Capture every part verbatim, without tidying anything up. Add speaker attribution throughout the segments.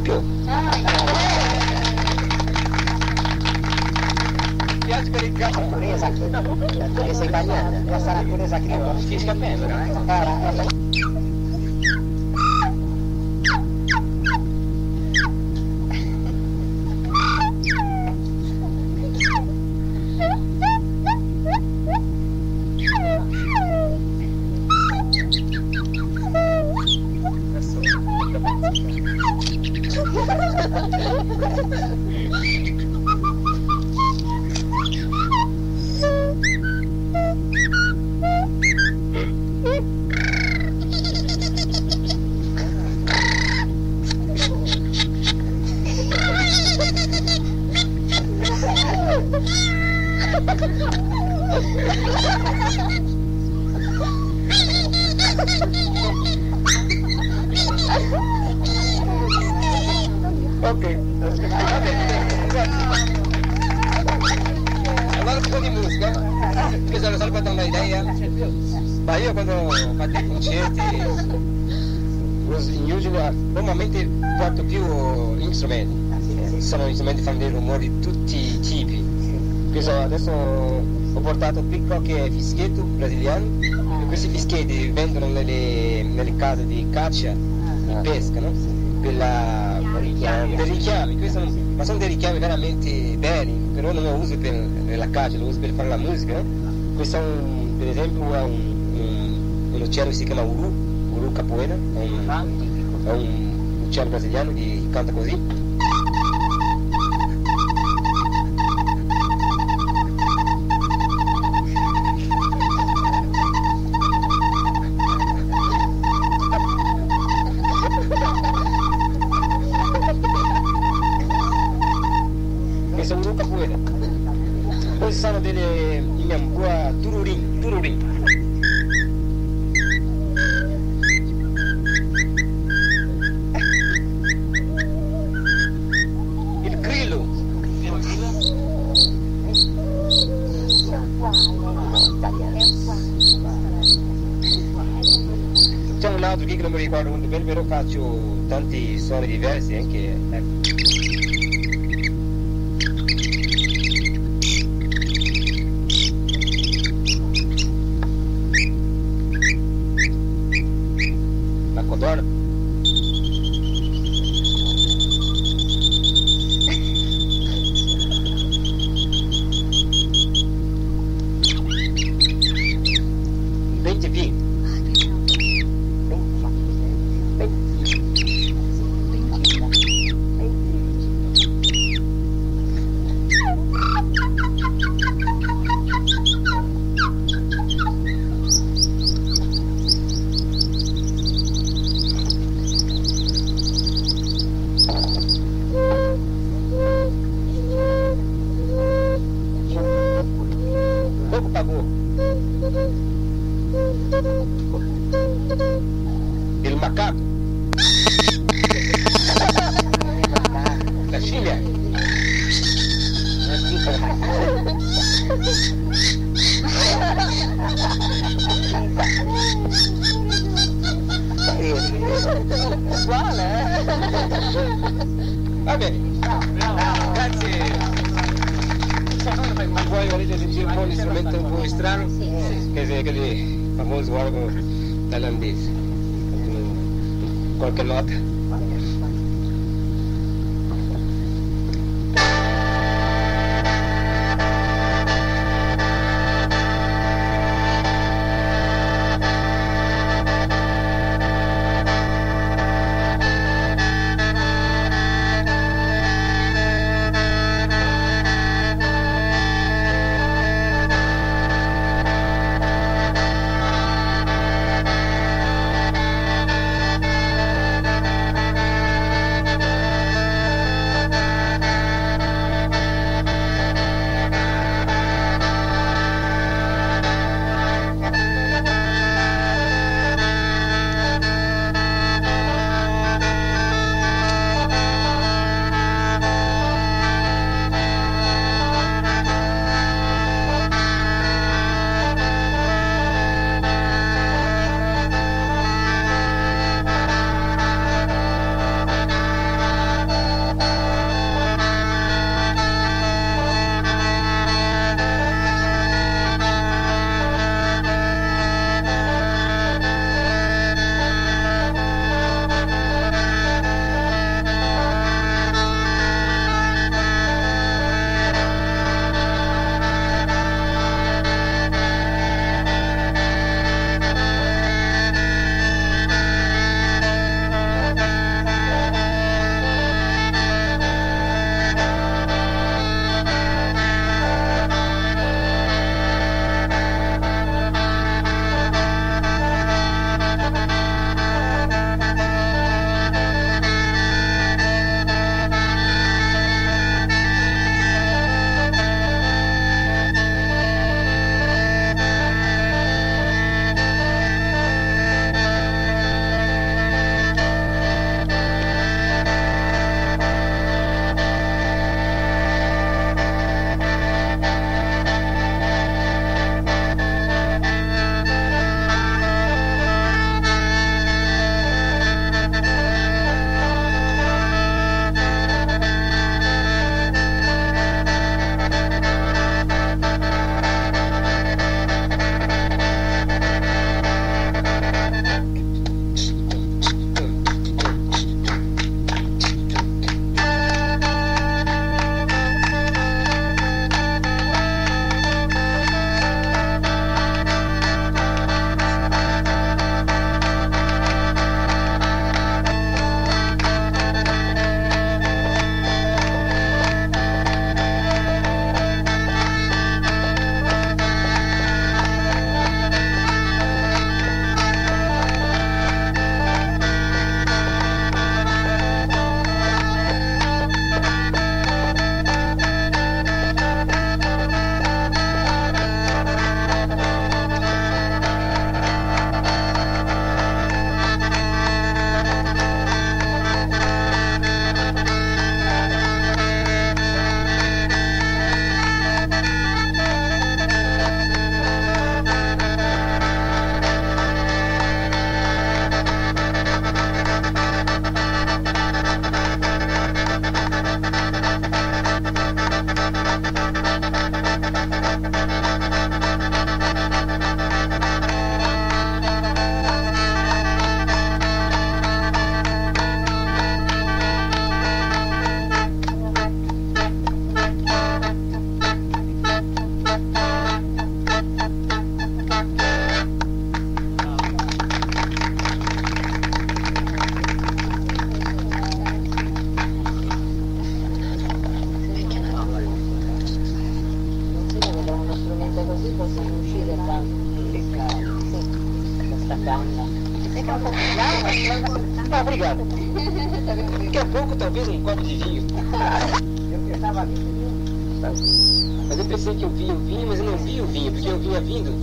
Speaker 1: più. Piace per il gatto.
Speaker 2: Puresa qui, che sei bagnata, questa è la puresa qui.
Speaker 1: Fischia a pembra, eh? Ok, allora un po' di musica, che sono sempre data un'idea, ma io quando faccio i concerti, in usual, normalmente porto più strumenti, sono strumenti che fanno dei rumori di tutti i tipi, so, adesso ho portato piccolo che è fischietto brasiliano, e questi fischietti vendono nelle, nelle case di caccia, di pesca, no? Per la, dei richiami, questi sono, ma sono dei richiami veramente belli, però non lo uso per, per la caccia, lo uso per fare la musica, no? Questo è un, per esempio è un, un, un uccello che si chiama Uru, Uru Capoeira, è un, è un uccello brasiliano che canta così. Questo è un Uru Capoeira. Poi ci sono delle in qua tururin, tururin. Il grillo. C'è un altro che non mi ricordo molto bene, però faccio tanti suoni diversi anche. Ecco. Codorna. venti P. Pouco pagou. Il macaco. La scimmia.
Speaker 2: Uguale, eh?
Speaker 1: Va bene. Grazie. Poi volete sentire un po' di strumento un po' strano? Che è quelli famosi organo thailandese. Qualche nota? Ah, obrigado. Daqui a pouco talvez um copo de vinho. Mas eu pensei que eu vi o vinho, mas eu não vi o vinho, porque eu vinha vindo.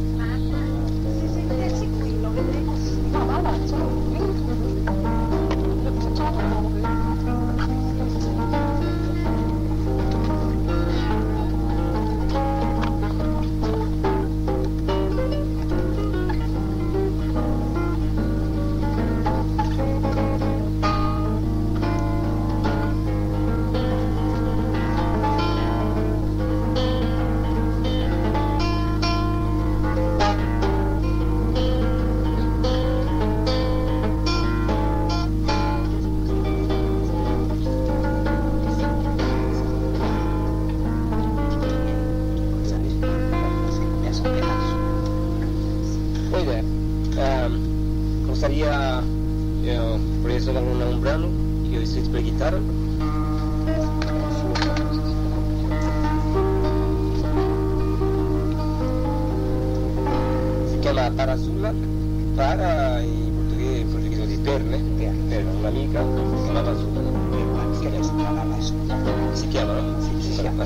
Speaker 1: Gostaria, eu, por isso, um brano que eu escrito para guitarra. Se chama Para Azula, para em português, em português de per, né? Per, uma amiga que se chamava Azula, né? Si chiama, no? Si chiama.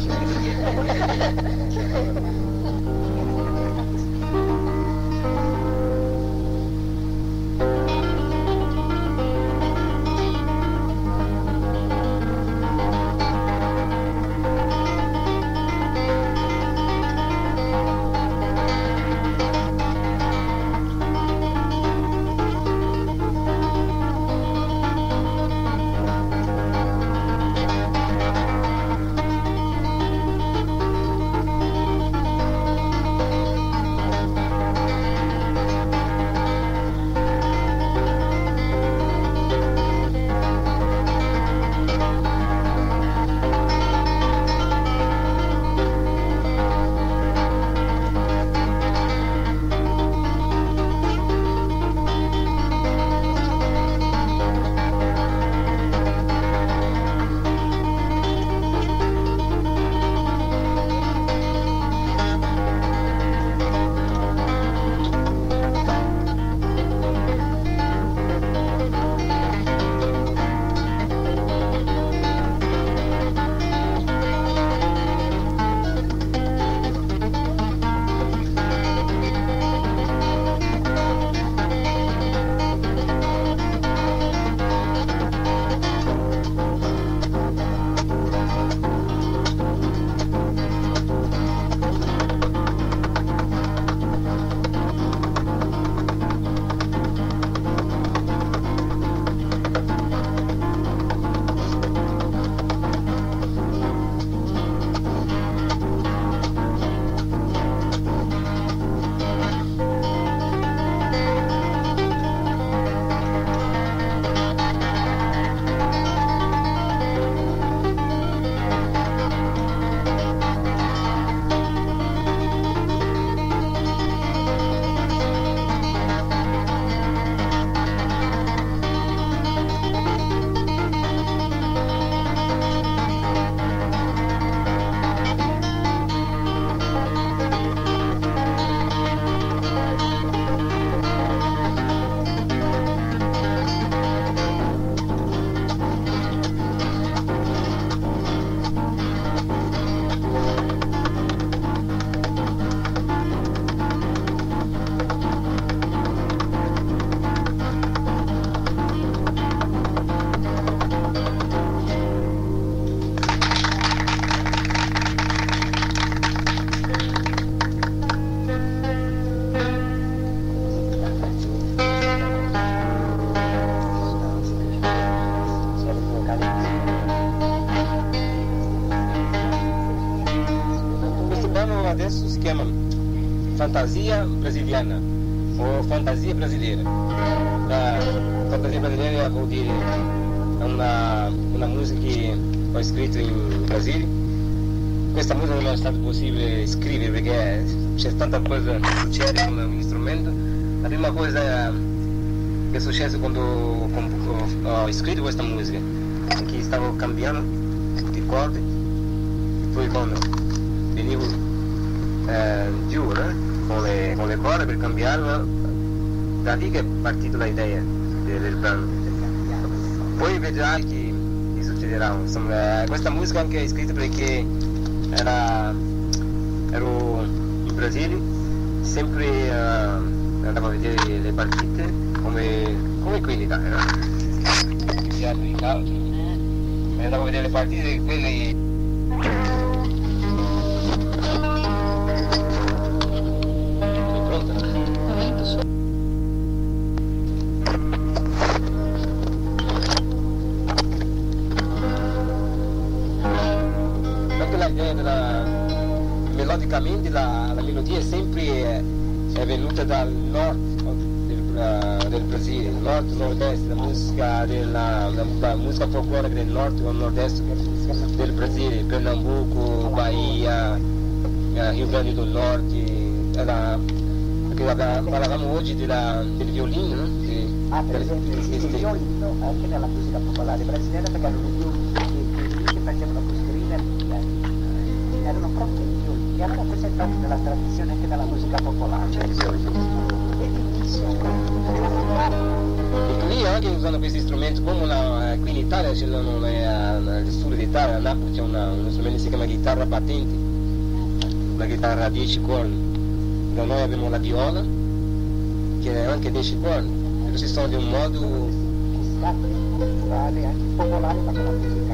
Speaker 1: Adesso si chiama Fantasia Brasiliana o Fantasia Brasileira. La Fantasia Brasileira vuol dire una, una musica che ho scritto in Brasile. Questa musica non è stato possibile scrivere perché c'è tanta cosa che succede con un strumento. La prima cosa che è successo quando ho scritto questa musica è che stavo cambiando tutte le corde e poi quando venivo Eh, giù, eh? con, le, con le corde per cambiarla da lì che è partita l'idea del, del brano. Poi vedrai che, che succederà. Insomma, questa musica anche è scritta perché era, ero in Brasile, sempre uh, andavo a vedere le partite come, come qui in Italia, no? Il teatro di calcio. E andavo a vedere le partite quelle. Melodicamente la, la melodia sempre è, è venuta dal nord del, del Brasile, nord nord-est, la musica della la, la musica folclorica del nord o nord-est del Brasile, Pernambuco, Bahia, Rio Grande do Norte, era, perché parlavamo oggi della, del violino, no? Di,
Speaker 2: ah, per esempio il violino anche nella musica popolare brasiliana, perché erano più che facevano costurine, erano proprio i violini, erano presentati nella tradizione anche della musica popolare.
Speaker 1: E qui anche usano questi strumenti, come una, qui in Italia c'è nel sud d'Italia, a Napoli c'è una, uno strumento che si chiama chitarra battente, la chitarra a dieci corni. Da noi abbiamo la viola, che è anche dieci corni, però si suona di un modo
Speaker 2: culturale, anche popolare, ma con la musica.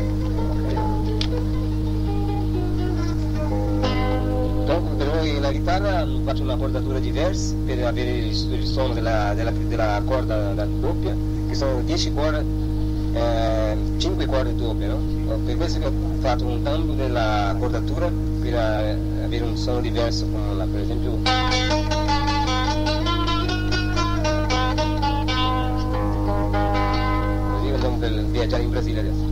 Speaker 1: La chitarra faccio una cordatura diversa per avere il, il suono della, della, della corda doppia, che sono dieci corde, eh, cinque corde doppie, no? Per questo che ho fatto un cambio della cordatura per avere un suono diverso, come la, per esempio. Così andiamo per viaggiare in Brasile adesso.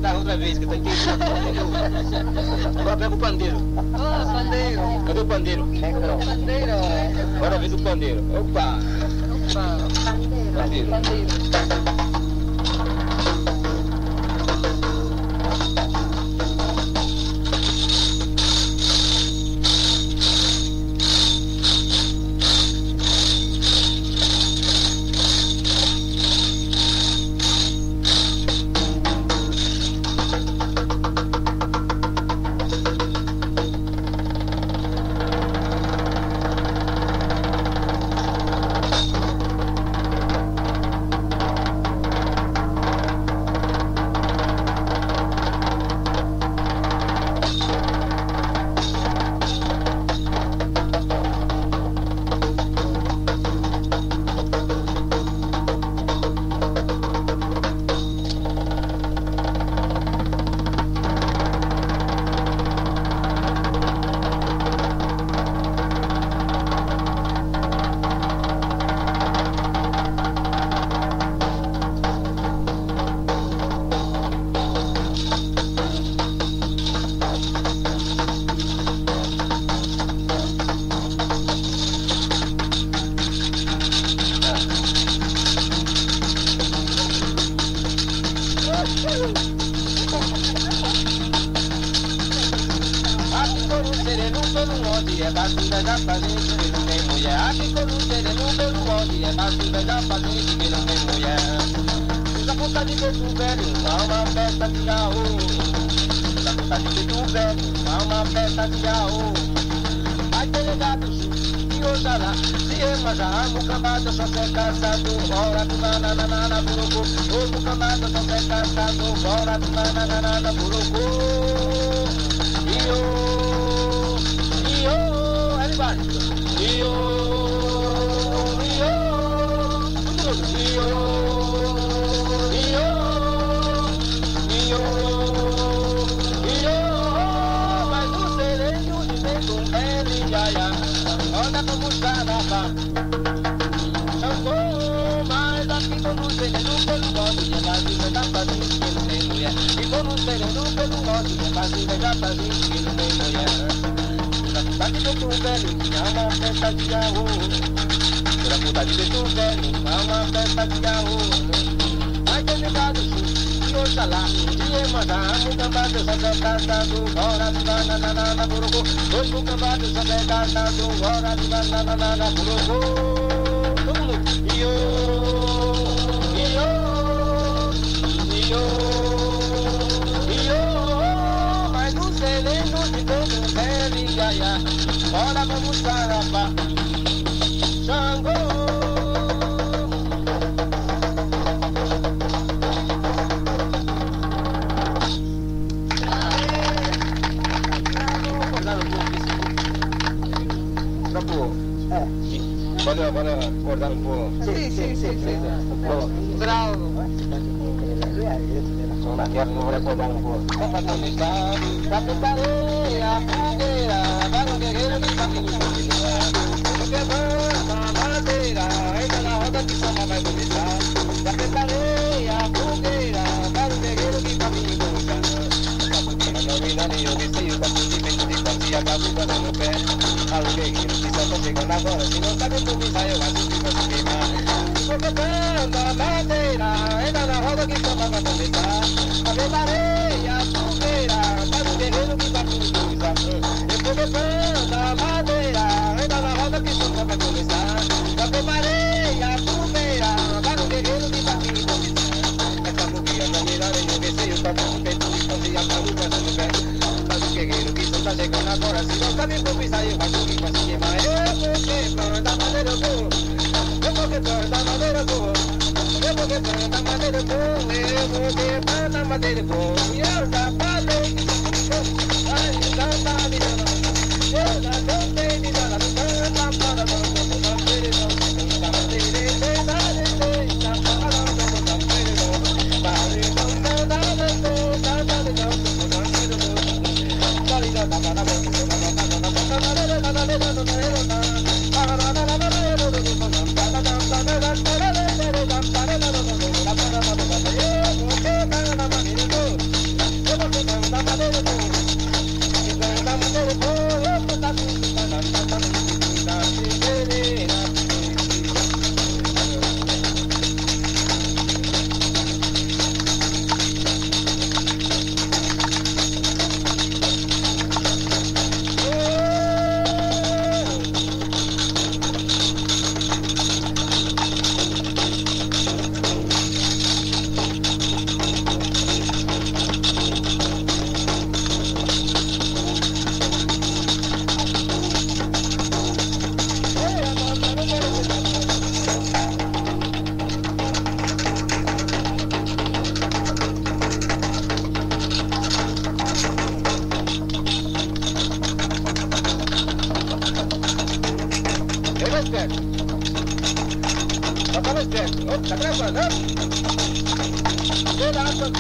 Speaker 1: guitarra outra vez, que eu tô entendendo. Agora pega o pandeiro.
Speaker 3: Oh, pandeiro.
Speaker 1: Cadê o pandeiro?
Speaker 3: Pandeiro.
Speaker 1: Agora a vez do pandeiro. Opa!
Speaker 3: Opa.
Speaker 1: Pandeiro.
Speaker 3: Pandeiro.
Speaker 1: Papà esperto. Papà esperto. Oh, sta travando. E la tua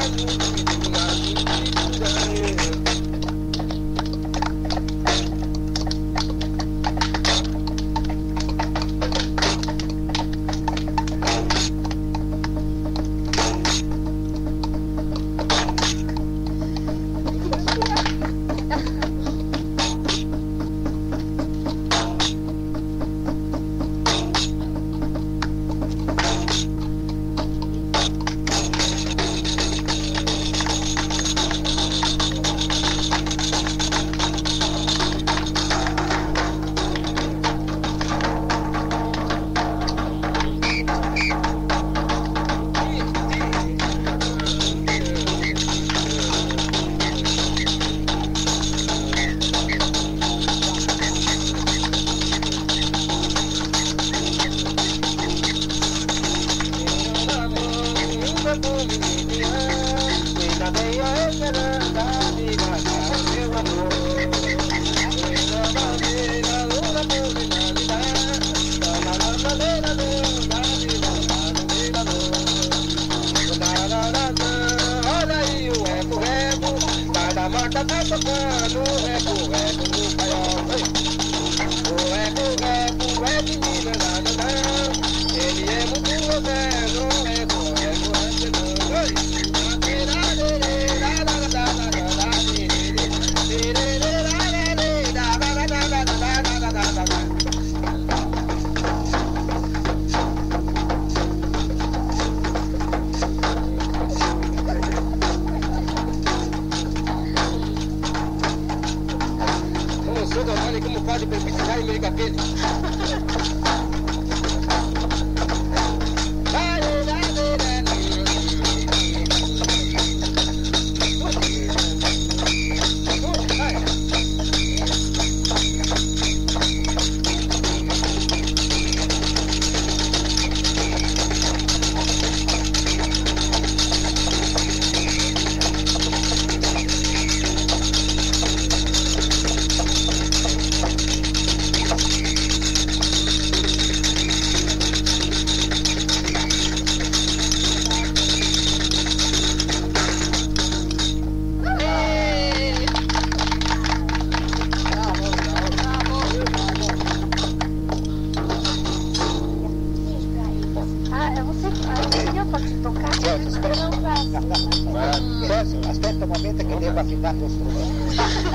Speaker 2: aspetta un momento che devo affidare lo strumento.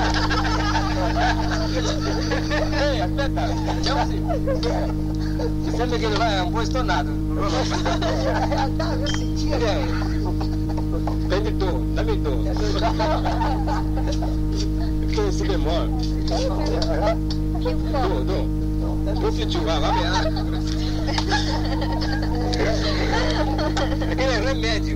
Speaker 1: Ehi, aspetta, facciamo così. Mi sembra che è un po' stornato.
Speaker 2: In realtà io si gira.
Speaker 1: Prendi tu, dammi tu. Tu si bemolle. Tu, tu. Tu più giù, va, va bene. Perché è il remedio.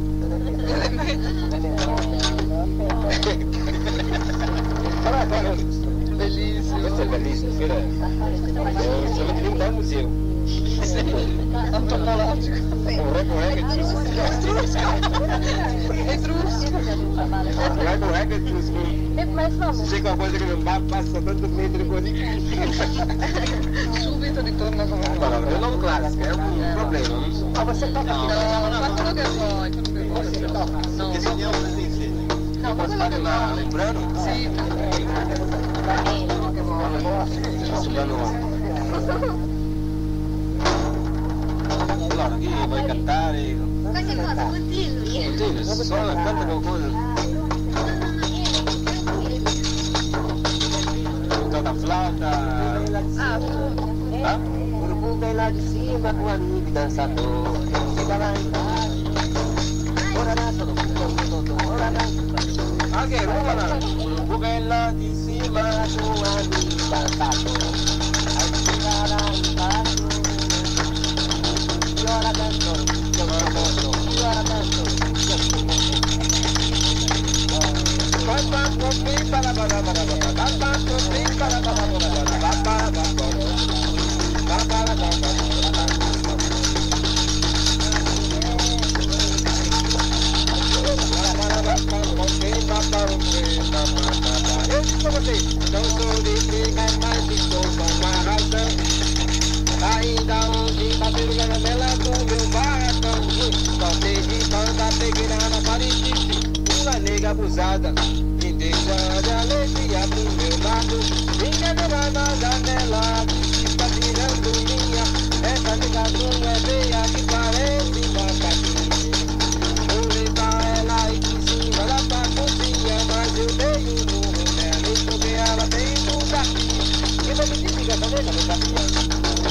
Speaker 1: Bellissimo. Questo è bellissimo, siamo diventati al museo.
Speaker 3: Antropologico.
Speaker 1: Un reco-rec etrusco.
Speaker 3: Etrusco.
Speaker 1: Un reco-rec etrusco. Se c'è qualcosa che non va, passa tanto metri così.
Speaker 3: Subito ritorna come
Speaker 1: Allora, è un nuovo classico, è un problema, non so.
Speaker 2: Ma você tocca
Speaker 3: No, fa quello che vuoi, quello che vuoi.
Speaker 2: Você tocca.
Speaker 3: No,
Speaker 1: Che segniamo così insieme?
Speaker 3: no, fa quello che vuoi.
Speaker 1: Un brano?
Speaker 3: Sì, quello che vuoi.
Speaker 1: Questo brano. Allora, chi vuoi cantare?
Speaker 4: Qualche cosa, continui.
Speaker 1: Continua, suona, canta qualcosa. Toca flauta.
Speaker 3: Ah,
Speaker 1: Ah?
Speaker 2: O mundo é lá de cima com amigo dançador. Chega lá embaixo. Ora dança no mundo, ora dança.
Speaker 1: Anche Roma, un buchella di cima.
Speaker 2: Com amigo dançador. Aí chega lá embaixo. E ora dança, eu danço. E ora dança, eu danço.
Speaker 1: Papà, papà, para para para para. Papà, papà, para para para. Papà, papà. Papà, papà. Eu digo pra vocês, não sou de brigar, mas estou com Jogando nela com meu barracão. Passei de banda, peguei na parede. Uma nega abusada, me deixa de alegria pro meu lado. Minha nega na janela, que está tirando minha. Essa nega não é feia, que parece macaquinha. Vou levar ela e de cima lá pra cozinha. Mas eu dei um murro nela e porque ela tem um gatinho. E vou me desligar, tá vendo, meu gatinho?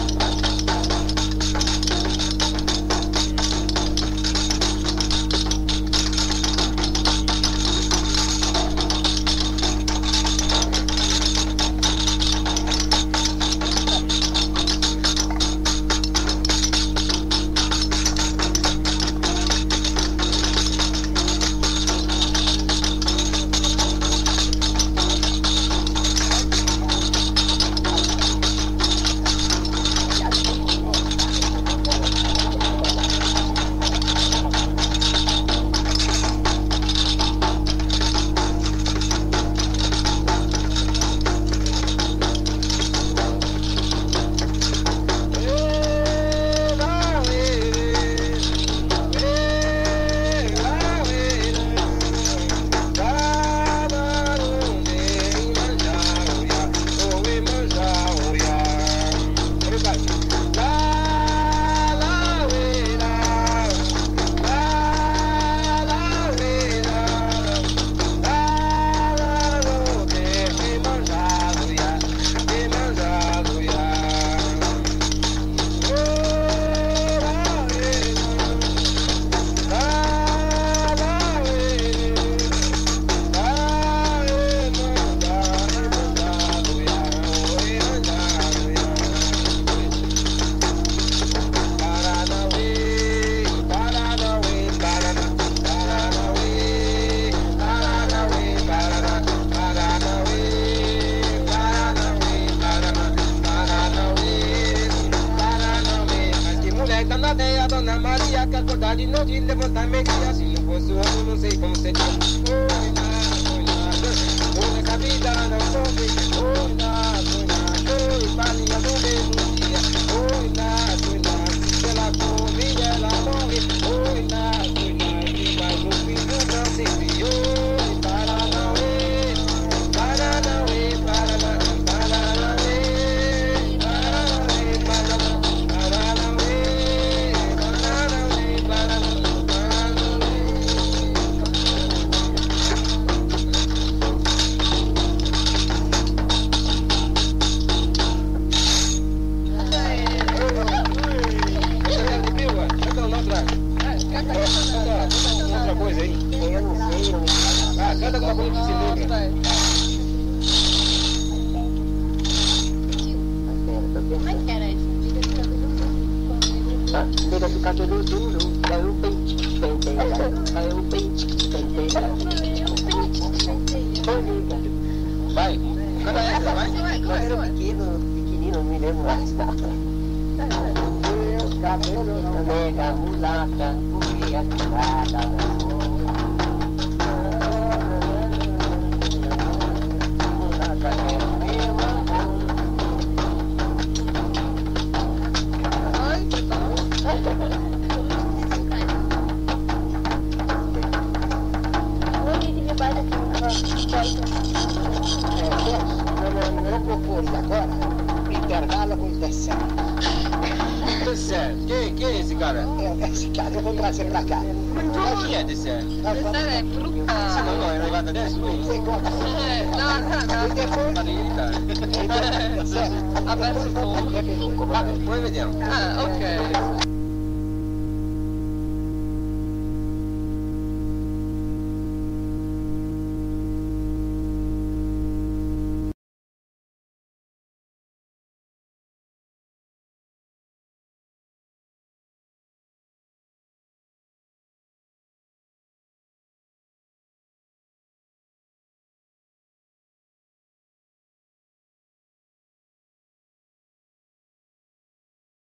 Speaker 1: A Dona Maria que acordar de noite e levantar meio-dia. Se não fosse o homem, não sei como seria. Oi, nada, oi, nada. Oi, nessa vida não soube. Oi, nada, oi, nada. Oi, farinha do mesmo dia. Oi, nada, oi, nada. Se ela come, ela morre. Oi, nada, oi, nada. Mas o filho não se viu. Oi, Paranauê, Paranauê, Paranauê, Paranauê, Paranauê, Paranauê, Paranauê. Outra coisa aí.
Speaker 2: Eu não sei, não me fala.
Speaker 1: Ah, canta alguma coisa que se lembra.
Speaker 4: Como é que era isso?
Speaker 2: Liga de cabelo duro, é o pente que tem dentro, é o pente que tem dentro.
Speaker 1: Vai, canta essa, vai.
Speaker 2: Eu era pequeno, pequenino, não me lembro mais nada. Meus cabelos, nega, mulata, corria curada. Eu propus agora um intervalo com o Tessé.
Speaker 1: Tessé, quem, quem é esse cara?
Speaker 2: É, esse cara eu vou trazer pra cá.
Speaker 1: Quem é Tessé?
Speaker 2: Nós vamos...
Speaker 3: É fruta.
Speaker 1: Não, não, é levada dessa?
Speaker 2: Você gosta?
Speaker 3: Não, não, não.
Speaker 2: E depois...
Speaker 1: Tá.
Speaker 2: Tessé,
Speaker 3: Aberto o tom.
Speaker 2: é bem, como é?
Speaker 1: Põe, Mediano.
Speaker 3: Ah, ok.